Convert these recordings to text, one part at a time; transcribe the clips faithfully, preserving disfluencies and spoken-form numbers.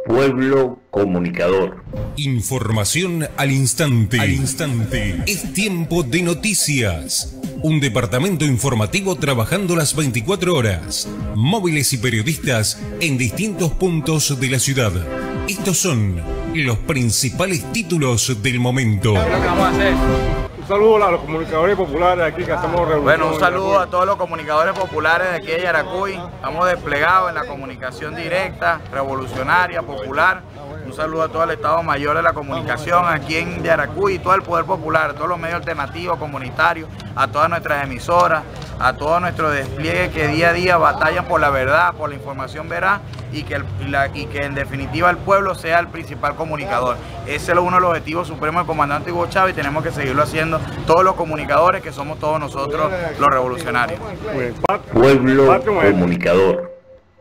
Pueblo Comunicador. Información al instante. Al instante. Es tiempo de noticias. Un departamento informativo trabajando las veinticuatro horas. Móviles y periodistas en distintos puntos de la ciudad. Estos son los principales títulos del momento. Un saludo a los comunicadores populares aquí que hacemos revolución. Bueno, un saludo a todos los comunicadores populares de aquí de Yaracuy. Estamos desplegados en la comunicación directa, revolucionaria, popular. Un saludo a todo el Estado Mayor de la Comunicación aquí en Yaracuy y todo el Poder Popular, a todos los medios alternativos, comunitarios, a todas nuestras emisoras, a todo nuestro despliegue que día a día batallan por la verdad, por la información veraz y que, el, y, la, y que en definitiva el pueblo sea el principal comunicador. Ese es uno de los objetivos supremos del comandante Hugo Chávez y tenemos que seguirlo haciendo todos los comunicadores que somos todos nosotros los revolucionarios. Pueblo Comunicador.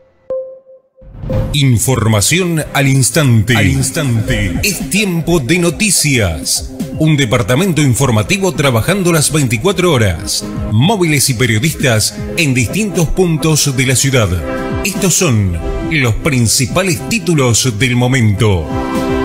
Información al instante. Al instante. Es tiempo de noticias. Un departamento informativo trabajando las veinticuatro horas. Móviles y periodistas en distintos puntos de la ciudad. Estos son los principales títulos del momento.